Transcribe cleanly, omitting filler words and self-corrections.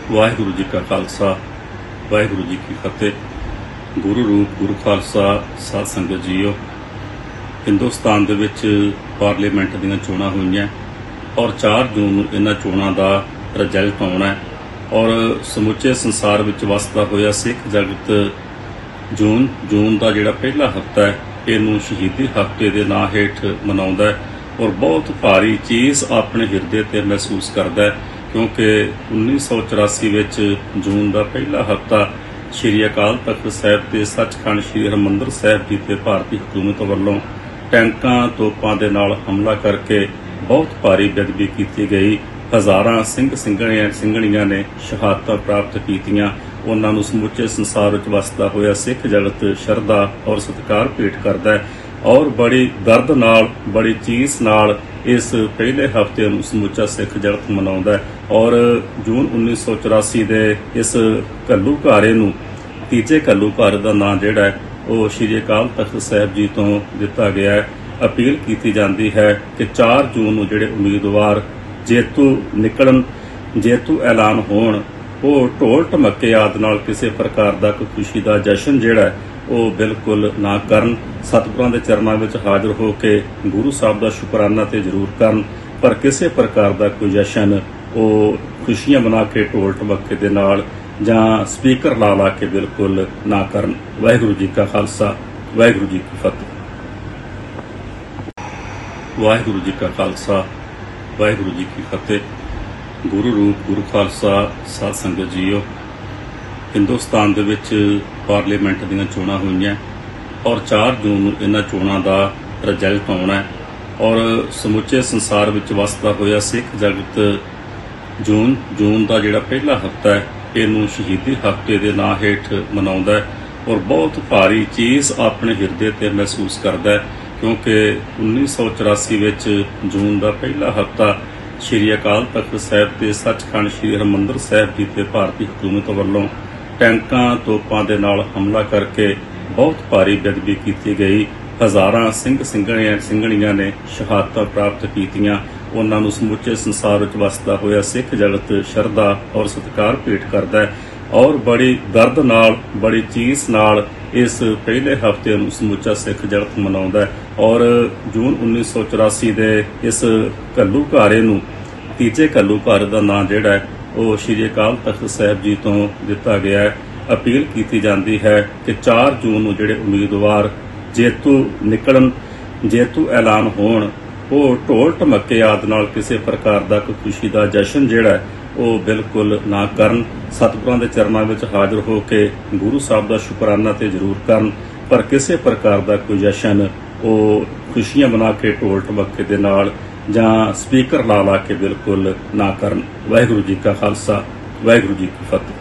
ਵਾਹਿਗੁਰੂ ਜੀ ਕਾ ਖਾਲਸਾ ਵਾਹਿਗੁਰੂ ਜੀ ਕੀ ਫਤਿਹ। ਗੁਰੂ ਰੂਪ ਗੁਰੂ ਖਾਲਸਾ ਸਾਧ ਸੰਗਤ ਜੀਓ, ਹਿੰਦੁਸਤਾਨ ਦੇ ਵਿੱਚ ਪਾਰਲੀਮੈਂਟ ਦੀਆਂ ਚੋਣਾਂ ਹੋਈਆਂ ਔਰ 4 ਜੂਨ ਨੂੰ ਇਹਨਾਂ ਚੋਣਾਂ ਦਾ ਰਿਜ਼ਲਟ ਆਉਣਾ ਔਰ ਸਮੁੱਚੇ ਸੰਸਾਰ ਵਿੱਚ ਵਸਦਾ ਹੋਇਆ ਸਿੱਖ ਜਗਤ ਜੂਨ ਦਾ ਜਿਹੜਾ ਪਹਿਲਾ ਹਫ਼ਤਾ ਹੈ ਇਹਨੂੰ ਸ਼ਹੀਦੀ ਹਫ਼ਤੇ ਦੇ ਨਾਂ ਹੇਠ ਮਨਾਉਂਦਾ ਹੈ ਔਰ ਬਹੁਤ ਭਾਰੀ ਚੀਜ਼ ਆਪਣੇ ਹਿਰਦੇ ਤੇ ਮਹਿਸੂਸ ਕਰਦਾ ਹੈ ਕਿਉਂਕਿ 1984 ਵਿੱਚ ਜੂਨ ਦਾ ਪਹਿਲਾ ਹਫ਼ਤਾ ਸ਼੍ਰੀ ਅਕਾਲ ਤਖਤ ਸਾਹਿਬ ਤੇ ਸੱਚਖੰਡ ਸ਼੍ਰੀ ਹਰਿਮੰਦਰ ਸਾਹਿਬ ਜੀ ਤੇ ਭਾਰਤੀ ਹਕੂਮਤ ਵੱਲੋਂ ਟੈਂਕਾਂ ਤੋਪਾਂ ਦੇ ਨਾਲ ਹਮਲਾ ਕਰਕੇ ਬਹੁਤ ਭਾਰੀ ਬੇਅਦਬੀ ਕੀਤੀ ਗਈ। ਹਜ਼ਾਰਾਂ ਸਿੰਘ ਸਿੰਘਣੀਆਂ ਨੇ ਸ਼ਹਾਦਤਾਂ ਪ੍ਰਾਪਤ ਕੀਤੀਆਂ। ਉਹਨਾਂ ਨੂੰ ਸਮੁੱਚੇ ਸੰਸਾਰ ਵਿੱਚ ਵਸਦਾ ਹੋਇਆ ਸਿੱਖ ਜਗਤ ਸ਼ਰਧਾ ਔਰ ਸਤਿਕਾਰ ਭੇਟ ਕਰਦਾ ਹੈ ਔਰ ਬੜੀ ਦਰਦ ਨਾਲ ਬੜੀ ਚੀਸ ਨਾਲ ਇਸ ਪਹਿਲੇ ਹਫ਼ਤੇ ਨੂੰ ਸਮੁੱਚਾ ਸਿੱਖ ਜਗਤ ਮਨਾਉਂਦਾ ਹੈ ਔਰ ਜੂਨ 1984 ਦੇ ਇਸ ਘੱਲੂਘਾਰੇ ਨੂੰ ਤੀਜੇ ਘੱਲੂਘਾਰੇ ਦਾ ਨਾਂ ਜਿਹੜਾ ਹੈ ਉਹ ਸ਼੍ਰੀ ਅਕਾਲ ਤਖਤ ਸਾਹਿਬ ਜੀ ਤੋਂ ਦਿੱਤਾ ਗਿਆ ਹੈ। ਅਪੀਲ ਕੀਤੀ ਜਾਂਦੀ ਹੈ ਕਿ 4 ਜੂਨ ਨੂੰ ਜਿਹੜੇ ਉਮੀਦਵਾਰ ਜੇਤੂ ਐਲਾਨ ਹੋਣ ਉਹ ਢੋਲ ਢਮੱਕੇ ਆਦਿ ਨਾਲ ਕਿਸੇ ਪ੍ਰਕਾਰ ਦਾ ਕੋਈ ਖੁਸ਼ੀ ਦਾ ਜਸ਼ਨ ਜਿਹੜਾ ਹੈ ਉਹ ਬਿਲਕੁਲ ਨਾ ਕਰਨ। ਸਤਿਗੁਰਾਂ ਦੇ ਚਰਨਾਂ ਵਿੱਚ ਹਾਜ਼ਰ ਹੋ ਕੇ ਗੁਰੂ ਸਾਹਿਬ ਦਾ ਸ਼ੁਕਰਾਨਾ ਤੇ ਜ਼ਰੂਰ ਕਰਨ, ਪਰ ਕਿਸੇ ਪ੍ਰਕਾਰ ਦਾ ਕੋਈ ਜਸ਼ਨ ਉਹ ਖੁਸ਼ੀਆਂ ਮਨਾ ਕੇ ਢੋਲ ਢਮੱਕੇ ਦੇ ਨਾਲ ਜਾਂ ਸਪੀਕਰ ਲਾ ਕੇ ਬਿਲਕੁਲ ਨਾ ਕਰਨ। ਵਾਹਿਗੁਰੂ ਜੀ ਕਾ ਖਾਲਸਾ ਵਾਹਿਗੁਰੂ ਜੀ ਕੀ ਫਤਿਹ। ਵਾਹਿਗੁਰੂ ਜੀ ਕਾ ਖਾਲਸਾ ਵਾਹਿਗੁਰੂ ਜੀ ਕੀ ਫਤਿਹ। ਗੁਰੂ ਰੂਪ ਗੁਰੂ ਖਾਲਸਾ ਸਾਧ ਸੰਗਤ ਜੀਓ, ਹਿੰਦੁਸਤਾਨ ਦੇ ਵਿੱਚ ਪਾਰਲੀਮੈਂਟ ਦੀਆਂ ਚੋਣਾਂ ਹੋਈਆਂ ਔਰ 4 ਜੂਨ ਨੂੰ ਇਹਨਾਂ ਚੋਣਾਂ ਦਾ ਰਿਜ਼ਲਟ ਆਉਣਾ ਔਰ ਸਮੁੱਚੇ ਸੰਸਾਰ ਵਿੱਚ ਵਸਦਾ ਹੋਇਆ ਸਿੱਖ ਜਗਤ ਜੂਨ ਦਾ ਜਿਹੜਾ ਪਹਿਲਾ ਹਫ਼ਤਾ ਹੈ ਇਹਨੂੰ ਸ਼ਹੀਦੀ ਹਫ਼ਤੇ ਦੇ ਨਾਂ ਹੇਠ ਮਨਾਉਂਦਾ ਹੈ ਔਰ ਬਹੁਤ ਭਾਰੀ ਚੀਜ਼ ਆਪਣੇ ਹਿਰਦੇ ਤੇ ਮਹਿਸੂਸ ਕਰਦਾ ਹੈ ਕਿਉਂਕਿ 1984 ਵਿੱਚ ਜੂਨ ਦਾ ਪਹਿਲਾ ਹਫ਼ਤਾ ਸ਼੍ਰੀ ਅਕਾਲ ਤਖਤ ਸਾਹਿਬ ਤੇ ਸੱਚਖੰਡ ਸ਼੍ਰੀ ਹਰਿਮੰਦਰ ਸਾਹਿਬ ਜੀ ਤੇ ਭਾਰਤੀ ਹਕੂਮਤ ਵੱਲੋਂ ਟੈਂਕਾਂ ਤੋਪਾਂ ਦੇ ਨਾਲ ਹਮਲਾ ਕਰਕੇ ਬਹੁਤ ਭਾਰੀ ਬੇਅਦਬੀ ਕੀਤੀ ਗਈ। ਹਜ਼ਾਰਾਂ ਸਿੰਘ ਸਿੰਘਣੀਆਂ ਨੇ ਸ਼ਹਾਦਤਾਂ ਪ੍ਰਾਪਤ ਕੀਤੀਆਂ। ਉਹਨਾਂ ਨੂੰ ਸਮੁੱਚੇ ਸੰਸਾਰ ਵਿੱਚ ਵਸਦਾ ਹੋਇਆ ਸਿੱਖ ਜਗਤ ਸ਼ਰਧਾ ਔਰ ਸਤਿਕਾਰ ਭੇਟ ਕਰਦਾ ਹੈ ਔਰ ਬੜੀ ਦਰਦ ਨਾਲ ਬੜੀ ਚੀਸ ਨਾਲ ਇਸ ਪਹਿਲੇ ਹਫ਼ਤੇ ਨੂੰ ਸਮੁੱਚਾ ਸਿੱਖ ਜਗਤ ਮਨਾਉਂਦਾ ਹੈ ਔਰ ਜੂਨ 1984 ਦੇ ਇਸ ਘੱਲੂਘਾਰੇ ਨੂੰ ਤੀਜੇ ਘੱਲੂਘਾਰੇ ਦਾ ਨਾਂ ਜਿਹੜਾ ਹੈ ਉਹ ਸ਼੍ਰੀ ਅਕਾਲ ਤਖਤ ਸਾਹਿਬ ਜੀ ਤੋਂ ਦਿੱਤਾ ਗਿਆ ਹੈ। ਅਪੀਲ ਕੀਤੀ ਜਾਂਦੀ ਹੈ ਕਿ 4 ਜੂਨ ਨੂੰ ਜਿਹੜੇ ਉਮੀਦਵਾਰ ਜੇਤੂ ਐਲਾਨ ਹੋਣ ਉਹ ਢੋਲ ਢਮੱਕੇ ਆਦਿ ਨਾਲ ਕਿਸੇ ਪ੍ਰਕਾਰ ਦਾ ਕੋਈ ਖੁਸ਼ੀ ਦਾ ਜਸ਼ਨ ਜਿਹੜਾ ਹੈ ਉਹ ਬਿਲਕੁਲ ਨਾ ਕਰਨ। ਸਤਿਗੁਰਾਂ ਦੇ ਚਰਨਾਂ ਵਿੱਚ ਹਾਜ਼ਰ ਹੋ ਕੇ ਗੁਰੂ ਸਾਹਿਬ ਦਾ ਸ਼ੁਕਰਾਨਾ ਤੇ ਜ਼ਰੂਰ ਕਰਨ, ਪਰ ਕਿਸੇ ਪ੍ਰਕਾਰ ਦਾ ਕੋਈ ਜਸ਼ਨ ਉਹ ਖੁਸ਼ੀਆਂ ਮਨਾ ਕੇ ਢੋਲ ਢਮੱਕੇ ਦੇ ਨਾਲ ਜਾਂ ਸਪੀਕਰ ਲਾ ਕੇ ਬਿਲਕੁਲ ਨਾ ਕਰਨ। ਵਾਹਿਗੁਰੂ ਜੀ ਕਾ ਖਾਲਸਾ ਵਾਹਿਗੁਰੂ ਜੀ ਕੀ ਫਤਿਹ।